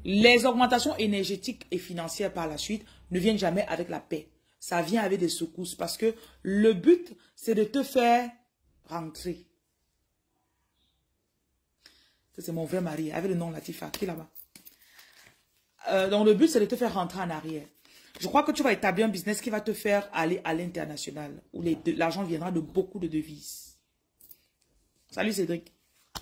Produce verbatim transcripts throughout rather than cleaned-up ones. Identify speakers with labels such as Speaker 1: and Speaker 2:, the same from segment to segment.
Speaker 1: Les augmentations énergétiques et financières par la suite ne viennent jamais avec la paix. Ça vient avec des secousses parce que le but, c'est de te faire rentrer. C'est mon vrai mari, avec le nom Latifa, qui est là-bas. Euh, donc le but, c'est de te faire rentrer en arrière. Je crois que tu vas établir un business qui va te faire aller à l'international, où l'argent viendra de beaucoup de devises. Salut Cédric.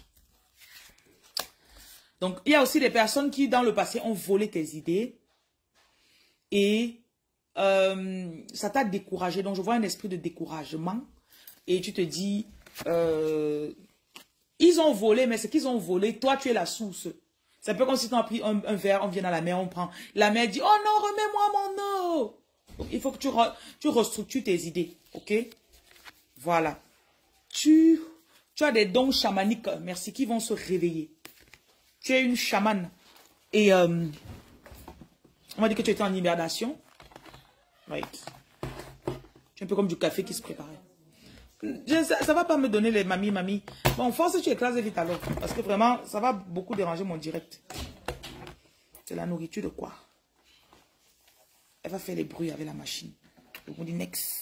Speaker 1: Donc, il y a aussi des personnes qui, dans le passé, ont volé tes idées et euh, ça t'a découragé. Donc, je vois un esprit de découragement et tu te dis, euh, ils ont volé, mais ce qu'ils ont volé, toi, tu es la source. C'est un peu comme si tu as pris un, un verre, on vient dans la mer, on prend. La mer dit, oh non, remets-moi mon eau. Donc, il faut que tu, re, tu restructures tes idées, ok? Voilà. Tu, tu as des dons chamaniques, merci, qui vont se réveiller. Tu es une chamane. Et euh, on m'a dit que tu étais en hibernation. Right. Tu es un peu comme du café qui se préparait. Je, ça ne va pas me donner les mamies, mamies. Bon, force, tu écrases vite alors. Parce que vraiment, ça va beaucoup déranger mon direct. C'est la nourriture de quoi? Elle va faire les bruits avec la machine. Donc on dit next.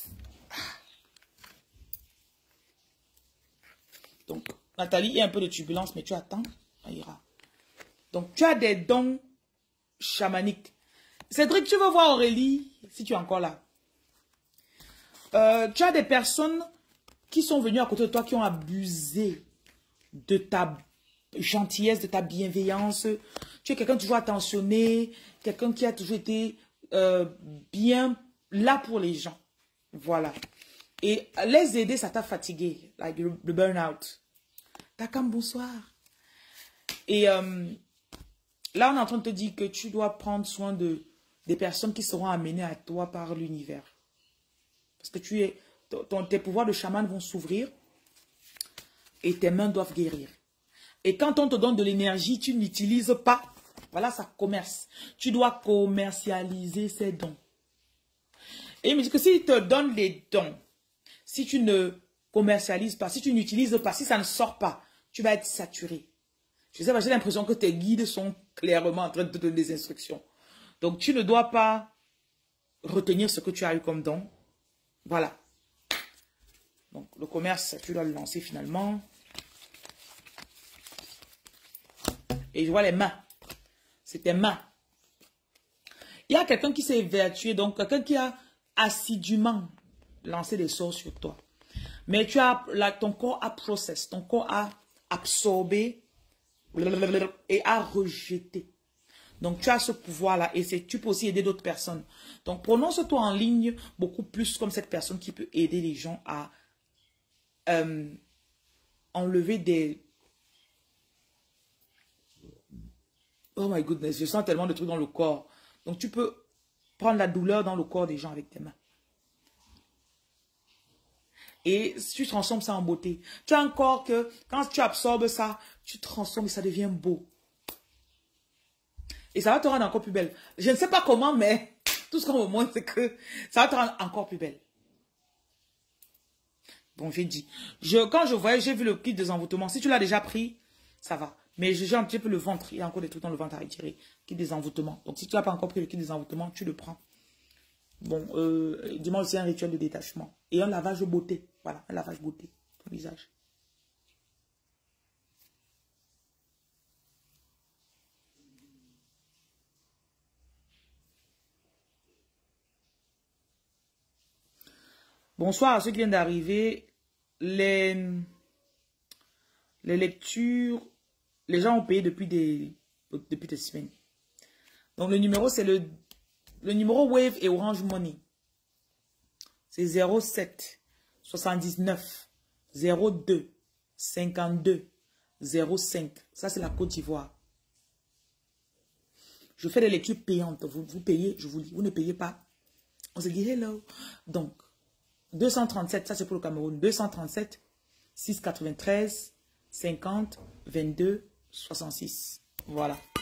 Speaker 1: Donc, Nathalie, il y a un peu de turbulence, mais tu attends, ça ira. Donc, tu as des dons chamaniques. Cédric, tu veux voir Aurélie, si tu es encore là. Euh, tu as des personnes qui sont venues à côté de toi, qui ont abusé de ta gentillesse, de ta bienveillance. Tu es quelqu'un toujours attentionné, quelqu'un qui a toujours été euh, bien là pour les gens. Voilà. Et les aider, ça t'a fatigué, like le burn-out. Takam, bonsoir. Et euh, là, on est en train de te dire que tu dois prendre soin de, des personnes qui seront amenées à toi par l'univers. Parce que tu es, ton, tes pouvoirs de chaman vont s'ouvrir et tes mains doivent guérir. Et quand on te donne de l'énergie, tu n'utilises pas. Voilà, ça commerce. Tu dois commercialiser ces dons. Et il me dit que s'il te donne les dons, si tu ne commercialises pas, si tu n'utilises pas, si ça ne sort pas, tu vas être saturé. Je sais pas, j'ai l'impression que tes guides sont clairement en train de te donner des instructions. Donc, tu ne dois pas retenir ce que tu as eu comme don. Voilà. Donc, le commerce, tu dois le lancer finalement. Et je vois les mains. C'est tes mains. Il y a quelqu'un qui s'est évertué, donc quelqu'un qui a assidûment lancé des sorts sur toi. Mais tu as, là, ton corps a process, ton corps a absorbé et a rejeté. Donc, tu as ce pouvoir-là et tu peux aussi aider d'autres personnes. Donc, prononce-toi en ligne beaucoup plus comme cette personne qui peut aider les gens à euh, enlever des... Oh my goodness, je sens tellement de trucs dans le corps. Donc, tu peux prendre la douleur dans le corps des gens avec tes mains. Et tu transformes ça en beauté. Tu as un corps que, quand tu absorbes ça, tu transformes et ça devient beau. Et ça va te rendre encore plus belle. Je ne sais pas comment, mais tout ce qu'on me montre, c'est que ça va te rendre encore plus belle. Bon, j'ai dit. Je, quand je voyais, j'ai vu le kit des envoûtements. Si tu l'as déjà pris, ça va. Mais j'ai un petit peu le ventre. Il y a encore des trucs dans le ventre à retirer. Kit des envoûtements. Donc, si tu n'as pas encore pris le kit des envoûtements, tu le prends. Bon, euh, dis-moi aussi un rituel de détachement. Et un lavage beauté. Voilà, un lavage beauté. Ton visage. Bonsoir à ceux qui viennent d'arriver. Les, les lectures, les gens ont payé depuis des, depuis des semaines. Donc le numéro, c'est le, le numéro Wave et Orange Money. C'est zéro sept soixante-dix-neuf zéro deux cinquante-deux zéro cinq. Ça, c'est la Côte d'Ivoire. Je fais des lectures payantes. Vous, vous payez, je vous dis, vous ne payez pas. On se dit hello. Donc, deux cent trente-sept, ça c'est pour le Cameroun. deux cent trente-sept, six cent quatre-vingt-treize, cinquante, vingt-deux, soixante-six. Voilà.